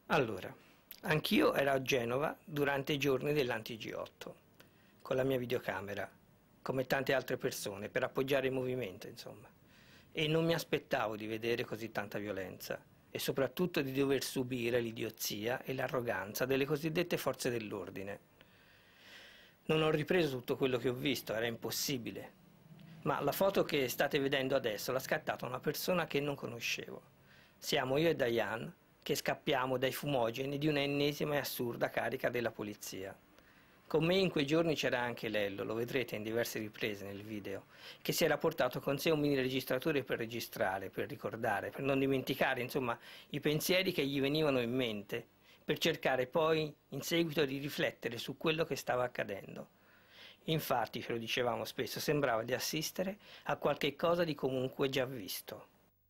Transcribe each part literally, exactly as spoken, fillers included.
Allora, anch'io ero a Genova durante i giorni dell'Anti G otto, con la mia videocamera, come tante altre persone, per appoggiare il movimento, insomma. E non mi aspettavo di vedere così tanta violenza e soprattutto di dover subire l'idiozia e l'arroganza delle cosiddette forze dell'ordine. Non ho ripreso tutto quello che ho visto, era impossibile. Ma la foto che state vedendo adesso l'ha scattata una persona che non conoscevo. Siamo io e Diane che scappiamo dai fumogeni di un'ennesima e assurda carica della polizia. Con me in quei giorni c'era anche Lello, lo vedrete in diverse riprese nel video, che si era portato con sé un mini registratore per registrare, per ricordare, per non dimenticare, insomma, i pensieri che gli venivano in mente, per cercare poi in seguito di riflettere su quello che stava accadendo. Infatti, ce lo dicevamo spesso, sembrava di assistere a qualche cosa di comunque già visto.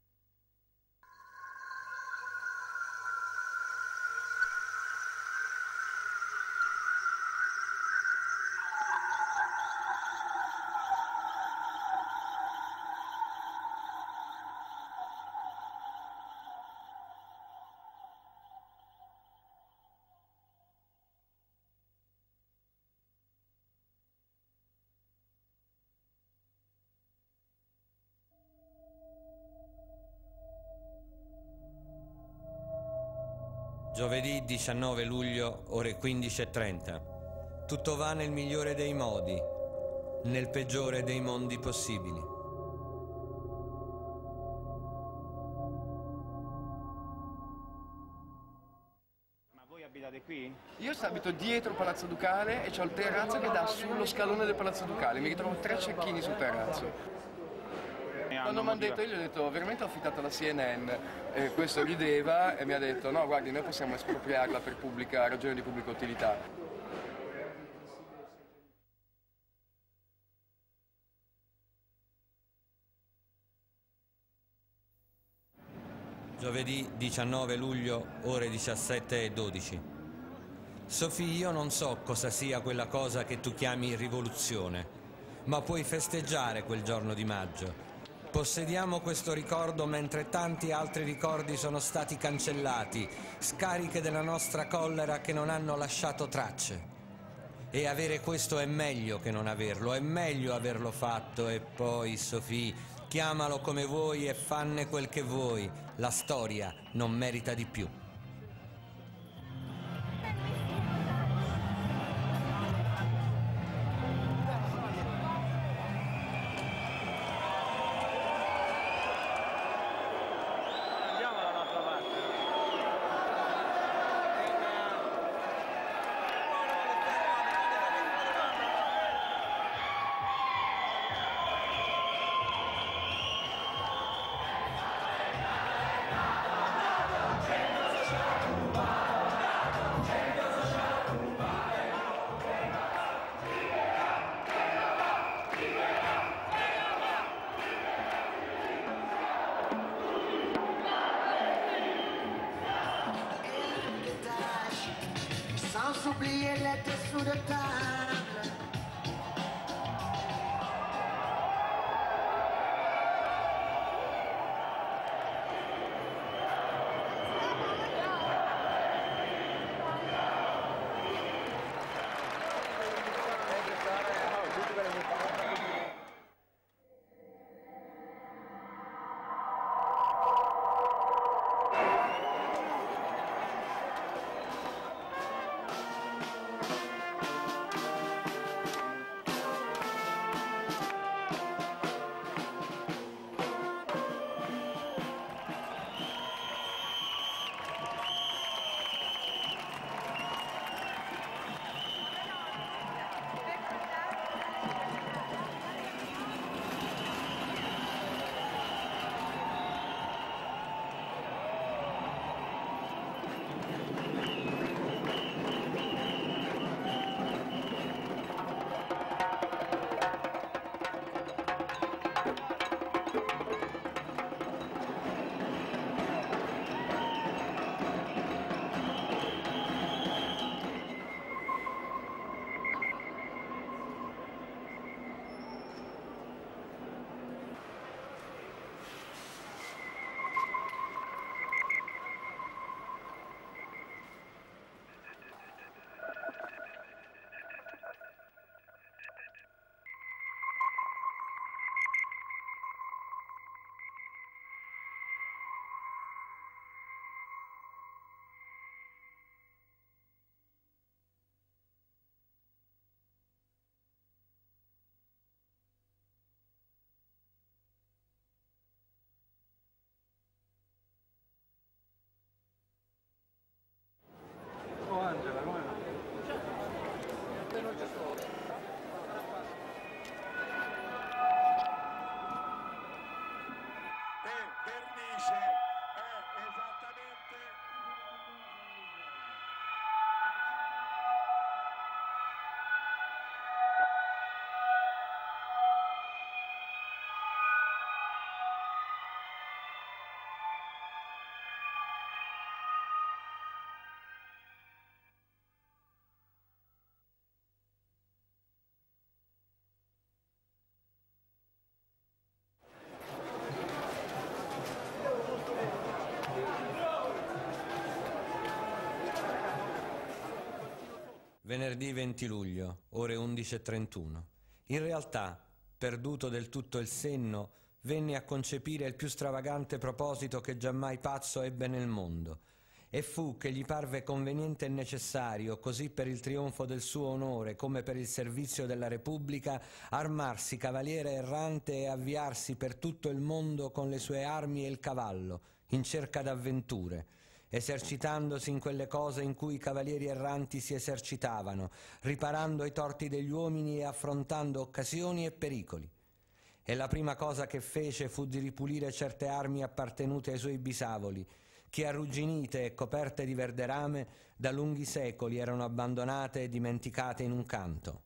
Giovedì diciannove luglio, ore quindici e trenta. Tutto va nel migliore dei modi, nel peggiore dei mondi possibili. Ma voi abitate qui? Io abito dietro Palazzo Ducale e c'ho il terrazzo che dà sullo scalone del Palazzo Ducale. Mi ritrovo tre cecchini sul terrazzo. Quando mi hanno detto, io gli ho detto, veramente ho affittato la C N N, e questo rideva e mi ha detto, no guardi, noi possiamo espropriarla per pubblica, ragioni di pubblica utilità. Giovedì diciannove luglio, ore diciassette e dodici. Sofì, io non so cosa sia quella cosa che tu chiami rivoluzione, ma puoi festeggiare quel giorno di maggio. Possediamo questo ricordo mentre tanti altri ricordi sono stati cancellati, scariche della nostra collera che non hanno lasciato tracce. E avere questo è meglio che non averlo, è meglio averlo fatto. E poi, Sofì, chiamalo come vuoi e fanne quel che vuoi, la storia non merita di più. Venerdì venti luglio, ore undici e trentuno. In realtà, perduto del tutto il senno, venne a concepire il più stravagante proposito che giammai pazzo ebbe nel mondo, e fu che gli parve conveniente e necessario, così per il trionfo del suo onore come per il servizio della Repubblica, armarsi cavaliere errante e avviarsi per tutto il mondo con le sue armi e il cavallo, in cerca d'avventure, esercitandosi in quelle cose in cui i cavalieri erranti si esercitavano, riparando i torti degli uomini e affrontando occasioni e pericoli. E la prima cosa che fece fu di ripulire certe armi appartenute ai suoi bisavoli, che arrugginite e coperte di verderame da lunghi secoli erano abbandonate e dimenticate in un canto.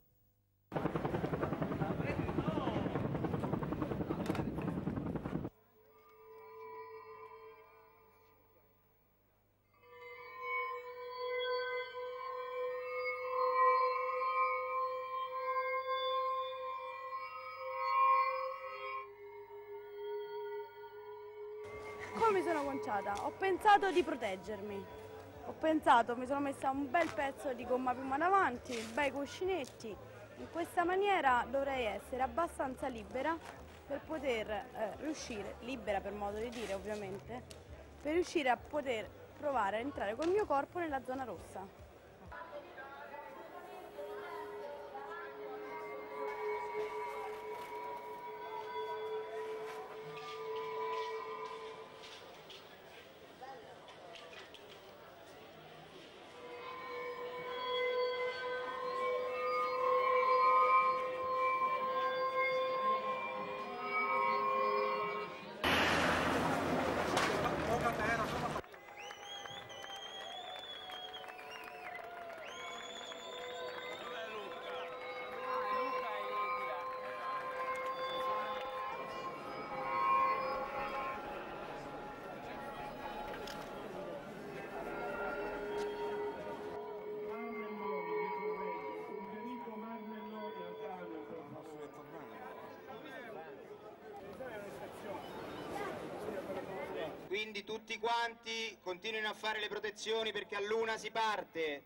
Come mi sono conciata? Ho pensato di proteggermi. Ho pensato, mi sono messa un bel pezzo di gomma piuma davanti, bei cuscinetti. In questa maniera dovrei essere abbastanza libera per poter eh, riuscire, libera per modo di dire ovviamente, per riuscire a poter provare a entrare col mio corpo nella zona rossa. Quindi tutti quanti continuino a fare le protezioni perché a l'una si parte.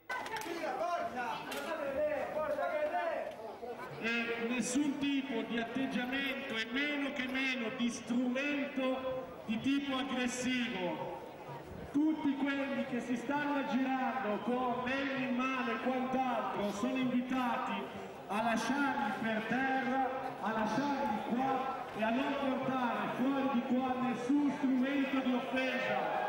E nessun tipo di atteggiamento e meno che meno di strumento di tipo aggressivo. Tutti quelli che si stanno aggirando con legni in mano e quant'altro sono invitati a lasciarli per terra, a lasciarli qua e a non portare fuori di qua nessun strumento di offesa.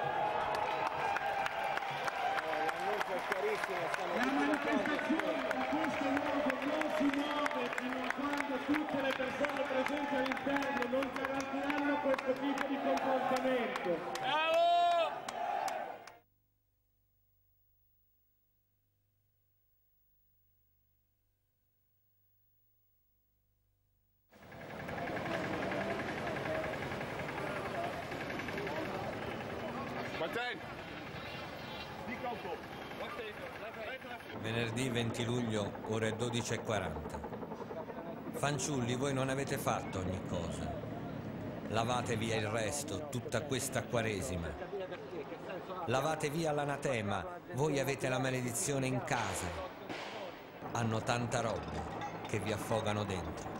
La manifestazione da questo luogo non si muove fino a quando tutte le persone presenti all'interno non garantiranno questo tipo di comportamento. Venerdì venti luglio, ore dodici e quaranta. Fanciulli, voi non avete fatto ogni cosa. Lavate via il resto, tutta questa quaresima. Lavate via l'anatema, voi avete la maledizione in casa. Hanno tanta roba che vi affogano dentro.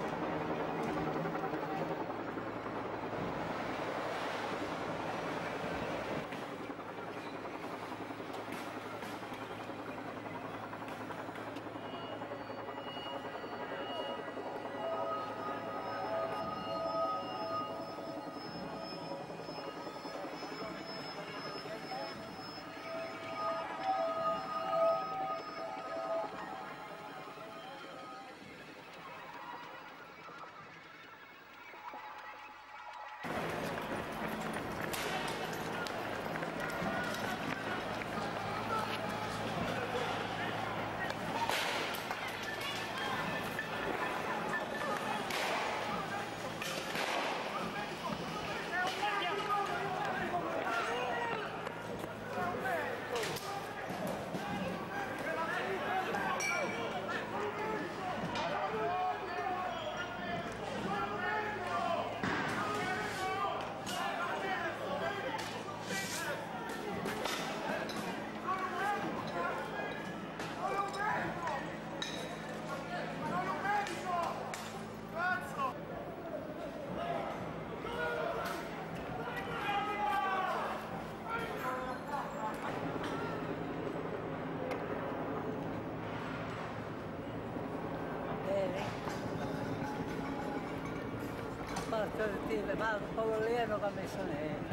ma quello lì non ha messo niente.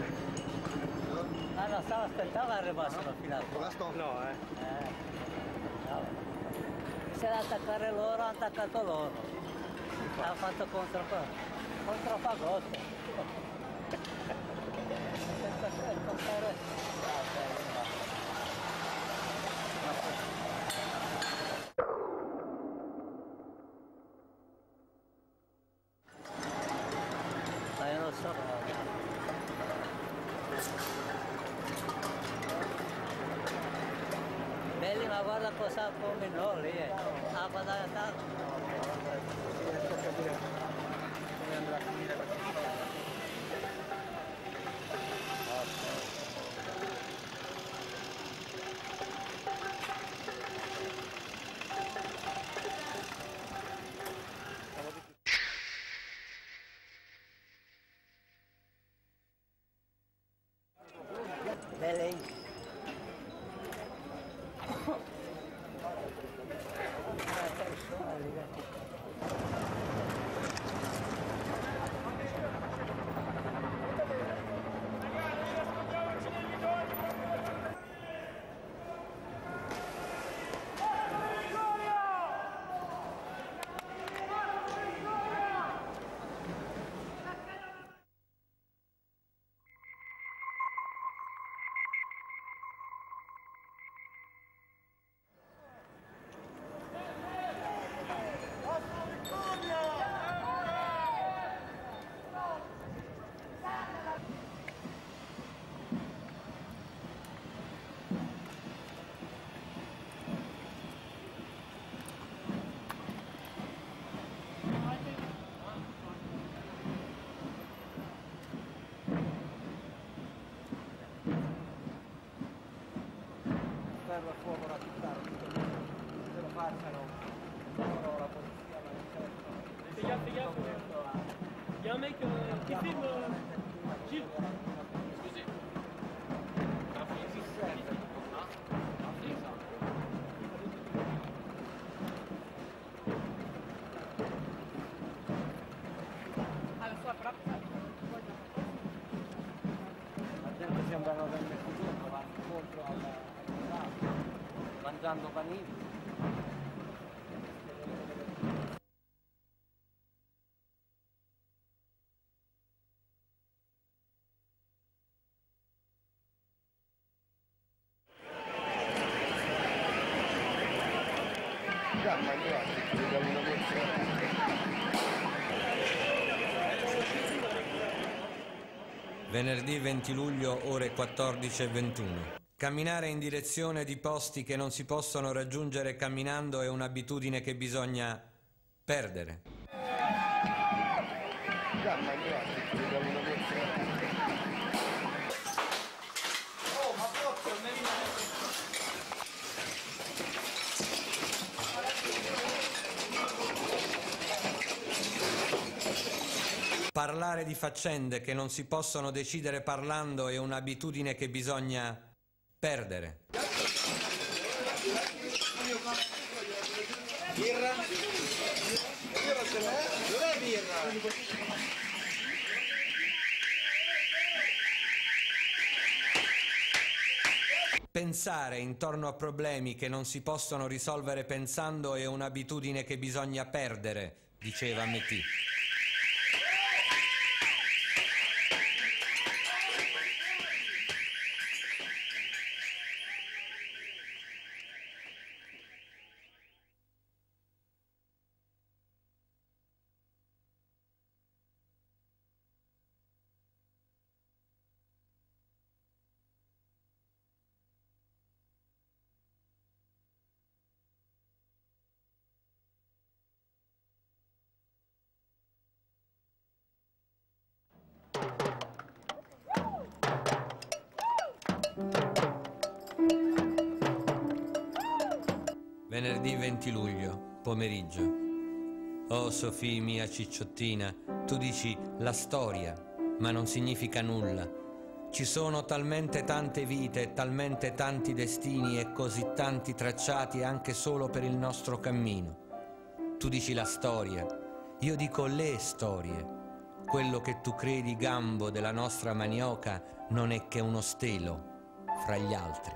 Ma non stavo aspettando che arrivassero fino a qua. No, eh. Eh. No. Se da attaccare loro, ha attaccato loro. Ha fatto contro, contro Fagotto. Ma io non so. Belli, ma guarda cosa combinò lì. Eh. Ah, guarda tanto. Come andrà a finire questa storia? Belli. A fuoco la città, se lo facciano loro la polizia, ma non certo. Fais gaffe, fais gaffe. Il y a un mec euh, qui filme. Gilles. Excusez. La gente sembrano vendere tutto, vanno incontro alla mangiando panini. Venerdì venti luglio, ore quattordici e ventuno. Camminare in direzione di posti che non si possono raggiungere camminando è un'abitudine che bisogna perdere. Parlare di faccende che non si possono decidere parlando è un'abitudine che bisogna perdere. Birra? Birra ce n'è? Dov'è birra? Pensare intorno a problemi che non si possono risolvere pensando è un'abitudine che bisogna perdere, diceva Metì. Venerdì venti luglio, pomeriggio. Oh Sofì, mia cicciottina, tu dici la storia, ma non significa nulla. Ci sono talmente tante vite, talmente tanti destini e così tanti tracciati anche solo per il nostro cammino. Tu dici la storia, io dico le storie. quello che tu credi gambo della nostra manioca non è che uno stelo fra gli altri.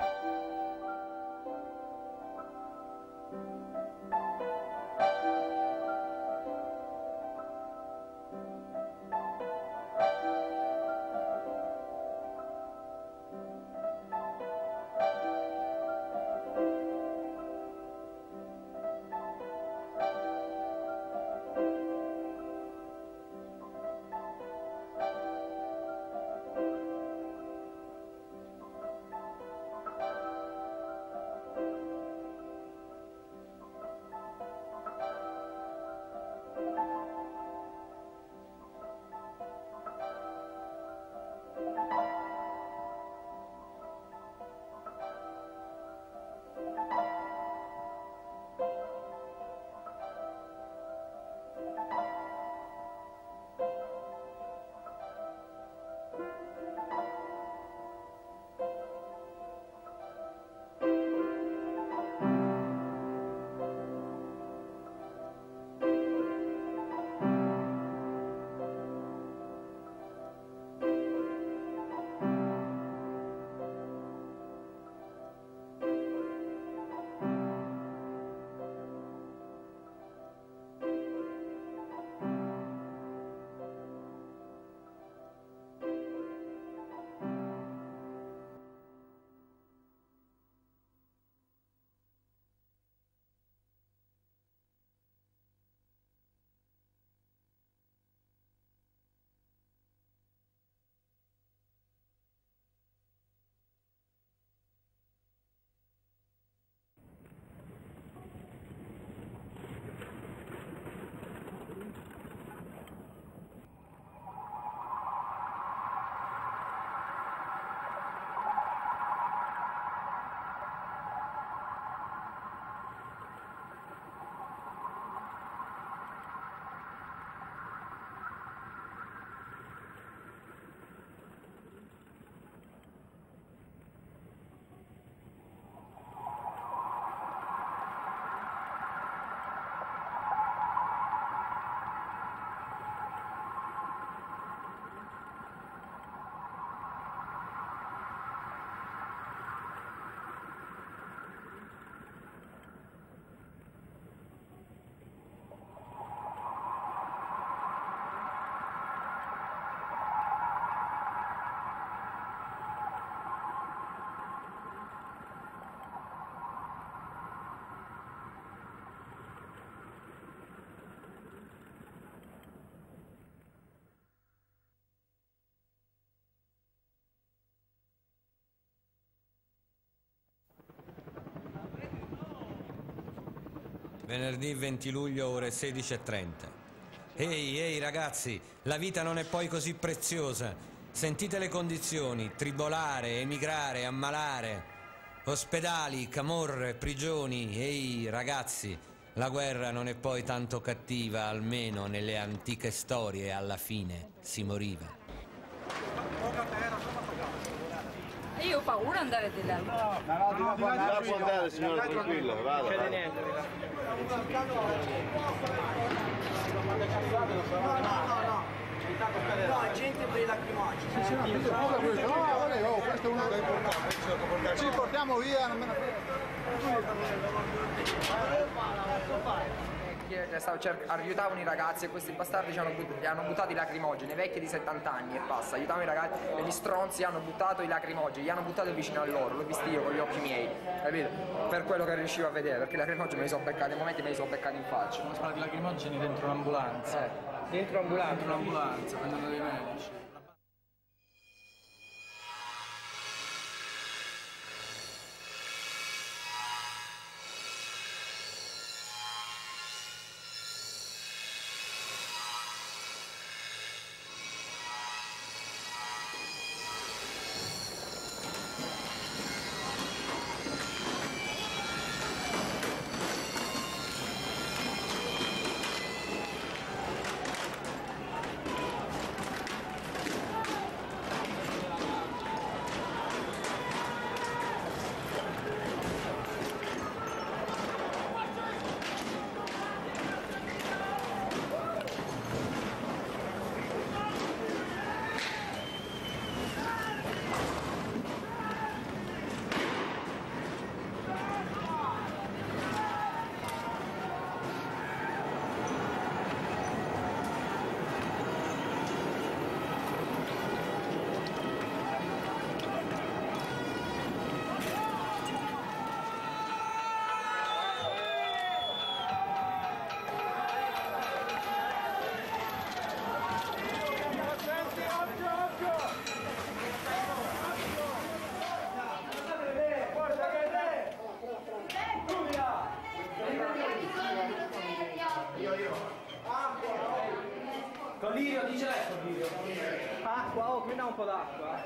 Venerdì venti luglio, ore sedici e trenta. Ehi, ehi ragazzi, la vita non è poi così preziosa. Sentite le condizioni: tribolare, emigrare, ammalare, ospedali, camorre, prigioni. Ehi ragazzi, la guerra non è poi tanto cattiva, almeno nelle antiche storie alla fine si moriva. Io ho paura di andare di là. No, no, no, no, può andare, signore, tranquillo, vada. C'è niente. No, no, no. No, gente per i lacrimogeni. Sì, sì, no, questo è uno dei portati. Ci portiamo via, non me ne aiutavano i ragazzi e questi bastardi ci hanno, but hanno buttato i lacrimogeni, vecchi di settanta anni e passa, aiutavano i ragazzi e gli stronzi hanno buttato i lacrimogeni, li hanno buttati vicino a loro, l'ho visto io con gli occhi miei, capito? Per quello che riuscivo a vedere, perché i lacrimogeni me li sono beccati, nei momenti me li sono beccati in faccia. Sono sparati i lacrimogeni dentro un'ambulanza. Eh, dentro un'ambulanza? Dentro un'ambulanza, prendendo dei medici. Collirio, dice lei Collirio. Acqua, oh, qui dà un po' d'acqua.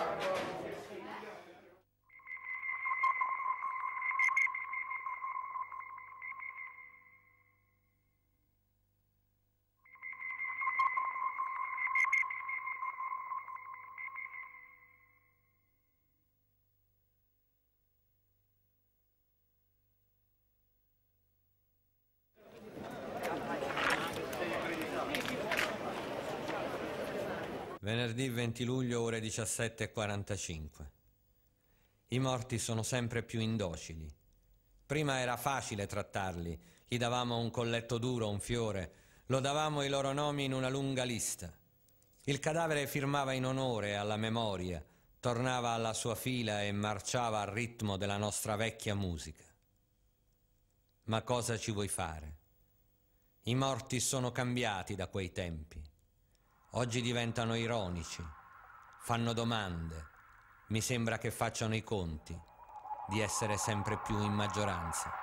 Venerdì venti luglio, ore diciassette e quarantacinque. I morti sono sempre più indocili. Prima era facile trattarli, gli davamo un colletto duro, un fiore, lo davamo i loro nomi in una lunga lista. Il cadavere firmava in onore alla memoria, tornava alla sua fila e marciava al ritmo della nostra vecchia musica. Ma cosa ci vuoi fare? I morti sono cambiati da quei tempi. Oggi diventano ironici, fanno domande, mi sembra che facciano i conti di essere sempre più in maggioranza.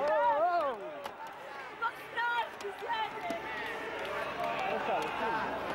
Bastardi siete!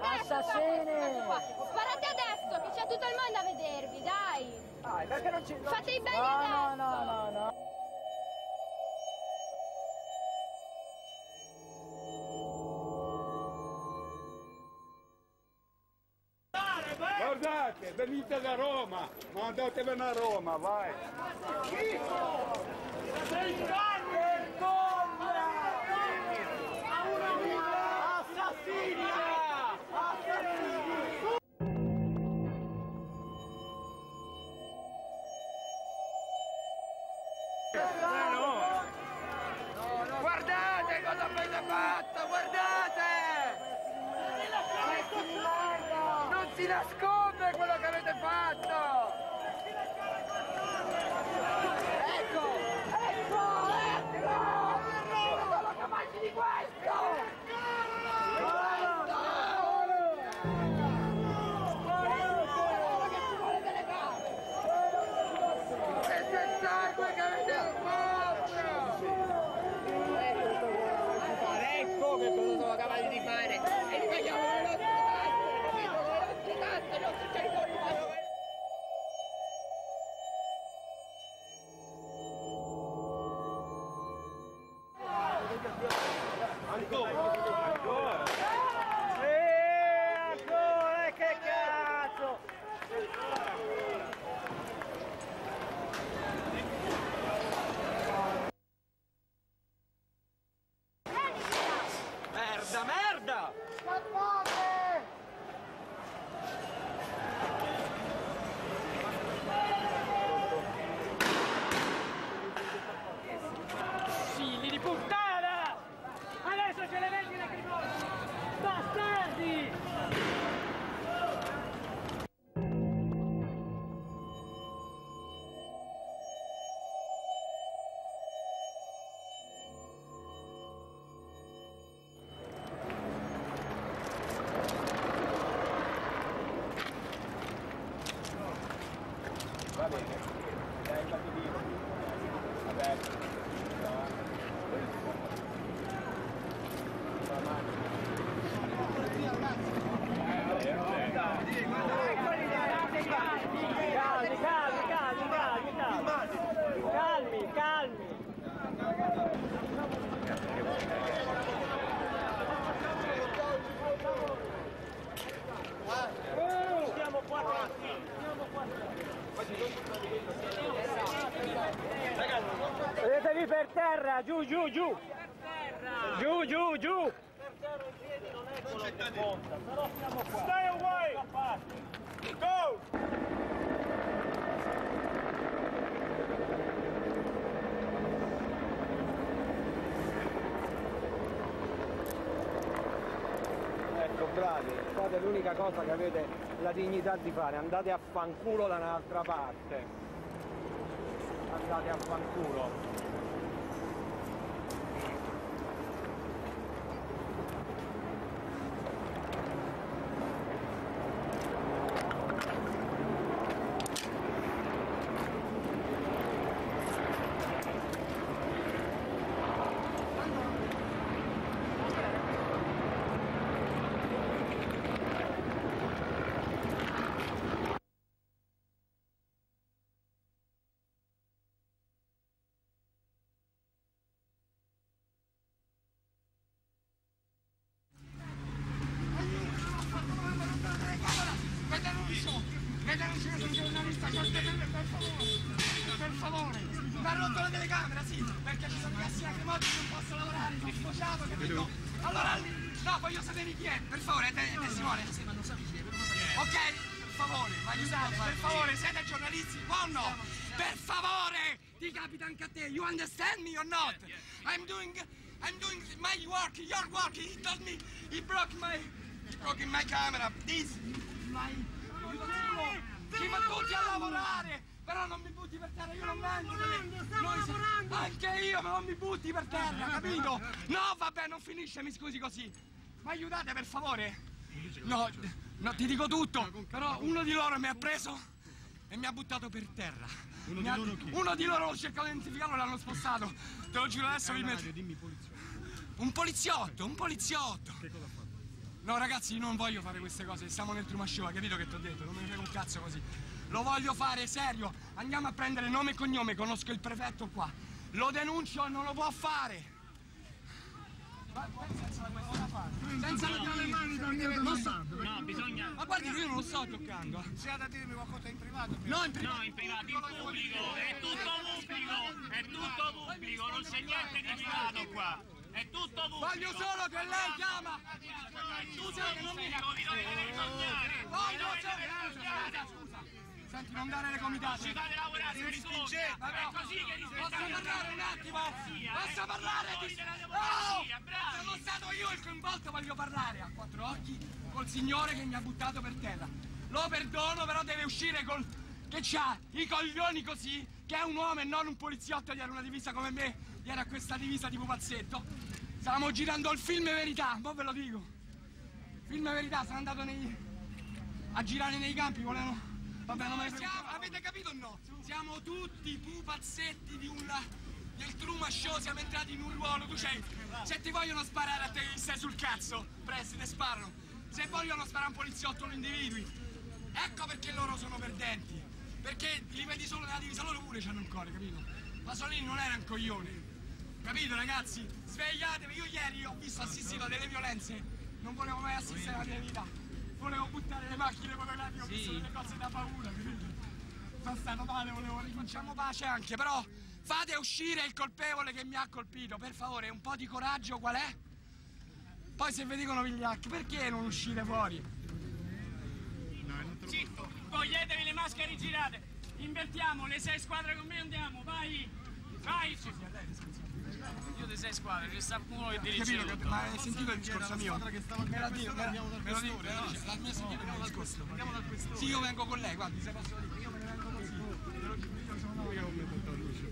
Assassini! Sparate adesso, che c'è tutto il mondo a vedervi, dai! Dai, perché non ci... Non Fate ci... i bene no, adesso! No, no, no, no! Guardate, venite da Roma, ma andatevene a Roma, vai! Schifo! Sei vergogna! Assassini! Assassini! Guardate cosa avete fatto, guardate! Non si nasconde quello che avete fatto! Ecco! Ecco! Ecco! Non sono capaci di questo! Ecco che cosa sono capaci di fare! E li paghiamo le nostre tasse! Capito? Le nostre tasse, i nostri territori! Ancora! Ancora! Eh, ancora! Che cazzo! Merda, merda! Scappate! Figli di puttana! Adesso ce le vedi le crimosi! Bastardi! Va bene, dai, fatti dire. Vabbè. Calmi, calmi, calmi, calmi, calmi, calmi, calmi. Oh, siamo qua tranquilli, siamo qua tranquilli. Vedetevi per terra, giù, giù, giù. Giù, giù, giù. Per terra in piedi non è quello che conta, però siamo qua. Stay away! Go! Ecco, bravi, fate l'unica cosa che avete la dignità di fare, andate a fanculo da un'altra parte. Andate a fanculo. Per favore, mi ha rotto la telecamera, sì, perché ci sono gassi lacrimogeni, non posso lavorare, sono scocciato, capito? Allora, no, voglio sapere chi è, per favore, te, te Simone. Sì, ma non so chi è, ok, per favore, ma aiutate, per favore, siete giornalisti, o no? Per favore, ti capita anche a te, you understand me or not? I'm doing, I'm doing my work, your work, he told me, he broke my, he broke in my camera, this, my, ci va tutti a lavorare! Però non mi butti per terra, io non vengo! Stiamo lavorando! Anche io, ma non mi butti per terra, capito? No, vabbè, non finisce, mi scusi così! Ma aiutate, per favore! No, no, ti dico tutto! Però uno di loro mi ha preso e mi ha buttato per terra! Uno di loro chi? Uno di loro, l'ho cercato di identificarlo e l'hanno spostato! Te lo giuro, adesso vi metto... Dimmi poliziotto! Un poliziotto, un poliziotto! Che cosa ha fatto? No ragazzi, io non voglio fare queste cose, siamo nel Truman Show, hai capito che ti ho detto? Non me ne frega un cazzo così. Lo voglio fare serio, andiamo a prendere nome e cognome, conosco il prefetto qua. Lo denuncio, non lo può fare. Ma senza questa fare. Senza le mani non so. No, bisogna. Ma guardi che io non lo sto toccando. C'è da dirmi qualcosa in privato? No, in privato. No, in privato, in pubblico, è tutto pubblico, è tutto pubblico, non c'è niente di privato qua. È tutto pubblico. Voglio solo che lei chiama. Scusa che non mi vi dovete vergognare. Voglio solo. Scusa. Senti, non dare le comitate. Ci fate lavorare, si rispinge. È così che rispettate. Posso parlare un attimo? Posso parlare di... Oh! Sono stato io il coinvolto, voglio parlare a quattro occhi col signore che mi ha buttato per terra. Lo perdono, però deve uscire col... che c'ha i coglioni così, che è un uomo e non un poliziotto di una divisa come me, di era questa divisa di pupazzetto. Stavamo girando il film Verità, un po' ve lo dico. Film Verità, sono andato nei... a girare nei campi, volevano... Vabbè, non me ne siamo, avete capito o no? Siamo tutti pupazzetti di un... del Truman Show, siamo entrati in un ruolo, tu c'hai... Se ti vogliono sparare a te che stai sul cazzo, presti, te sparano. Se vogliono sparare a un poliziotto lo individui. Ecco perché loro sono perdenti. Perché li vedi solo nella divisa, loro pure c'hanno un cuore, capito? Pasolini non era un coglione. Capito ragazzi? Svegliatevi, io ieri ho visto assistito a delle violenze. Non volevo mai assistere alla mia vita. Volevo buttare le macchine fotografiche, ho sì. visto delle cose da paura, capito? Sono stato male, volevo riconciamo pace anche, però fate uscire il colpevole che mi ha colpito, per favore, un po' di coraggio qual è? Poi se vi dicono vigliacchi, perché non uscite fuori? Zitto, toglietevi le maschere girate, invertiamo, le sei squadre con me andiamo, vai, vai! Sì, sì, a lei io di sei squadre, c'è sta uno che dirige tutto. Ma hai sentito il discorso mio? Me la dico, me la dico, me la dico, la mia sentita il discorso. Andiamo dal questore. Sì, io vengo con lei, guardi, se posso dire, io me ne vengo così. Io sono io che ho messo a luce.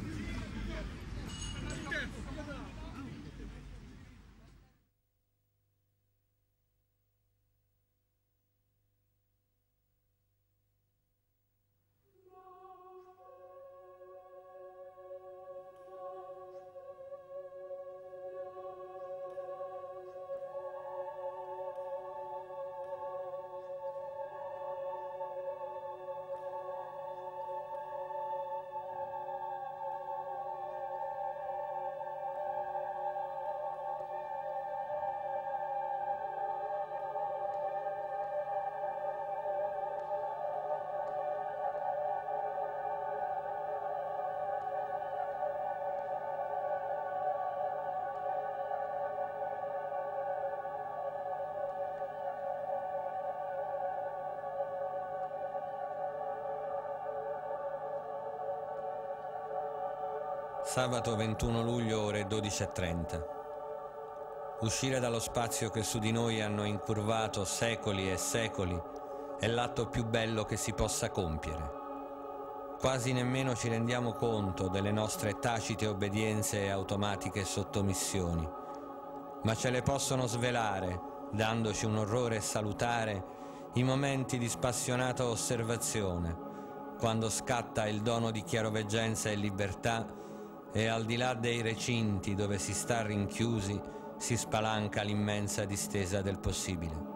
Sabato ventuno luglio, ore dodici e trenta. Uscire dallo spazio che su di noi hanno incurvato secoli e secoli è l'atto più bello che si possa compiere. Quasi nemmeno ci rendiamo conto delle nostre tacite obbedienze e automatiche sottomissioni, ma ce le possono svelare, dandoci un orrore salutare, i momenti di spassionata osservazione, quando scatta il dono di chiaroveggenza e libertà e al di là dei recinti dove si sta rinchiusi si spalanca l'immensa distesa del possibile.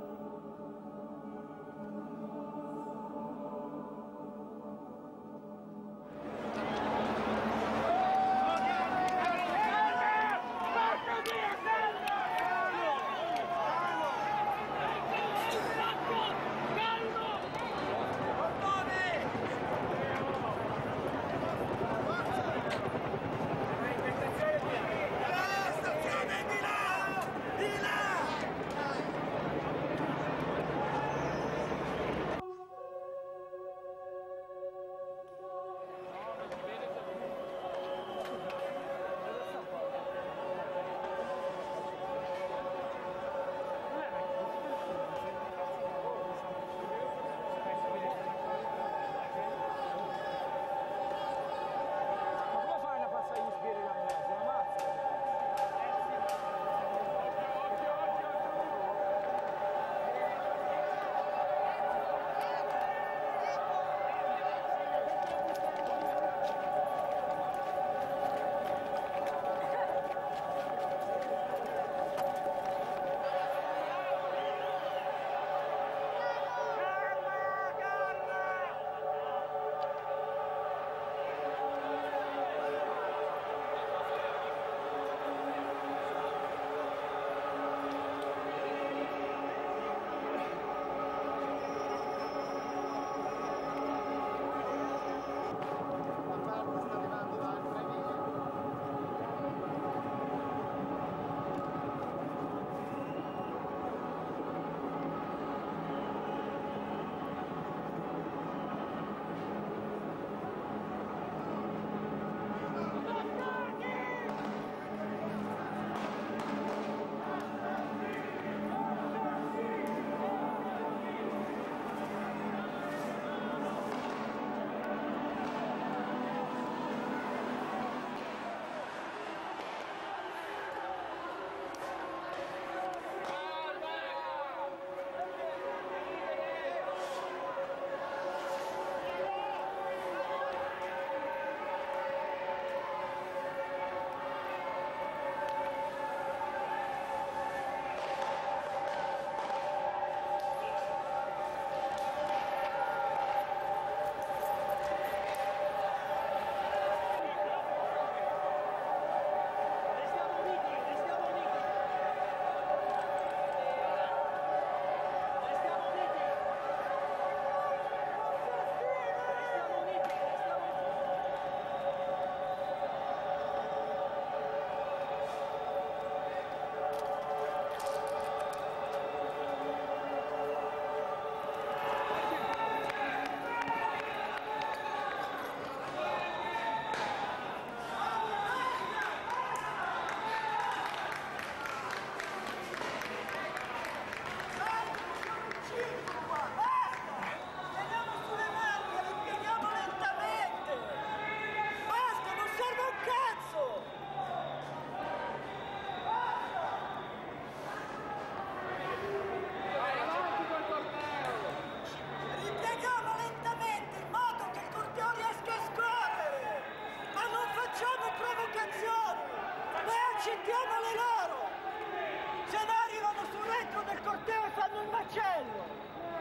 Scortiamole loro! Se no arrivano sul retro del corteo e fanno il macello!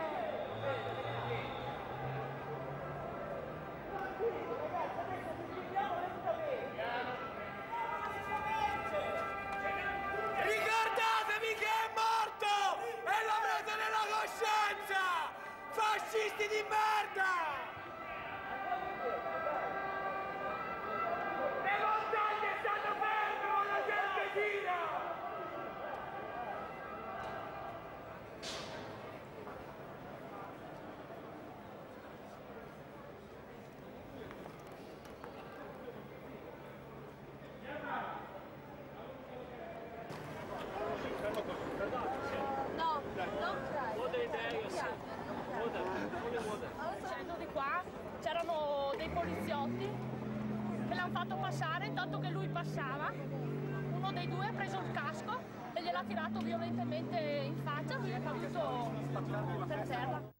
Ricordatevi che è morto e l'avrete nella coscienza! Fascisti di merda! Le montagne stanno ferme, ma la gente gira! No, non Scendo di qua, c'erano dei poliziotti che l'hanno fatto passare, intanto che lui passava, uno dei due ha preso il casco e gliel'ha tirato violentemente in faccia, lui è caduto per terra.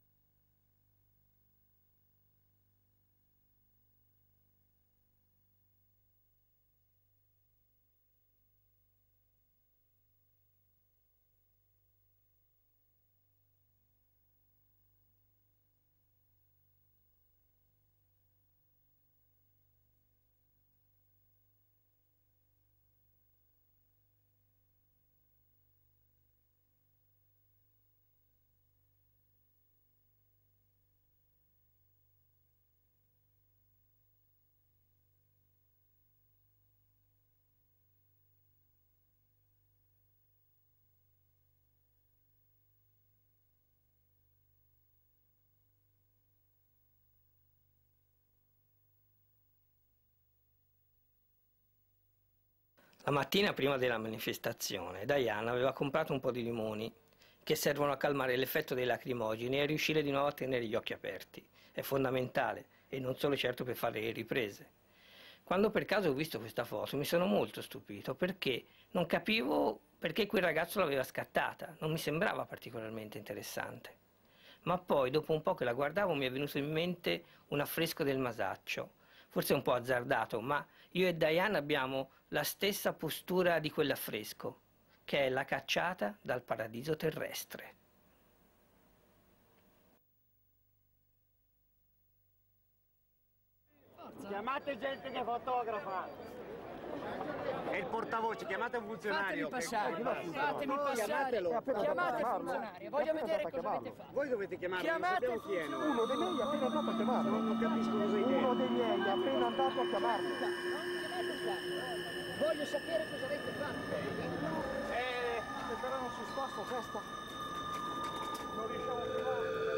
La mattina prima della manifestazione, Diana aveva comprato un po' di limoni che servono a calmare l'effetto dei lacrimogeni e a riuscire di nuovo a tenere gli occhi aperti. È fondamentale, e non solo certo per fare le riprese. Quando per caso ho visto questa foto mi sono molto stupito perché non capivo perché quel ragazzo l'aveva scattata, non mi sembrava particolarmente interessante. Ma poi, dopo un po' che la guardavo, mi è venuto in mente un affresco del Masaccio. Forse un po' azzardato, ma io e Diana abbiamo la stessa postura di quell'affresco, che è la cacciata dal paradiso terrestre. Chiamate gente che fotografa. È il portavoce, chiamate un funzionario. Fatemi passare, fatemi passare. Chiamate il funzionario, voglio vedere cosa avete fatto. Voi dovete chiamarlo, Chiamate non sappiamo chi è. uno dei miei è appena andato a chiamarlo. Non capisco cosa intende. Uno dei miei è appena andato a chiamarlo. Voglio sapere cosa avete fatto. Eh, però non si sposta, testa. Non riusciamo a chiamare.